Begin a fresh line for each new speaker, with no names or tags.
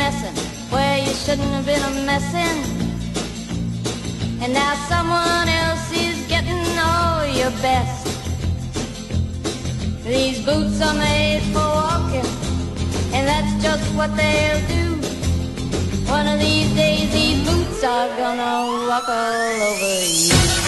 messing where you shouldn't have been a messing. And now someone else is getting all your best. These boots are made for walking, and that's just what they'll do. One of these days these boots are gonna walk all over you.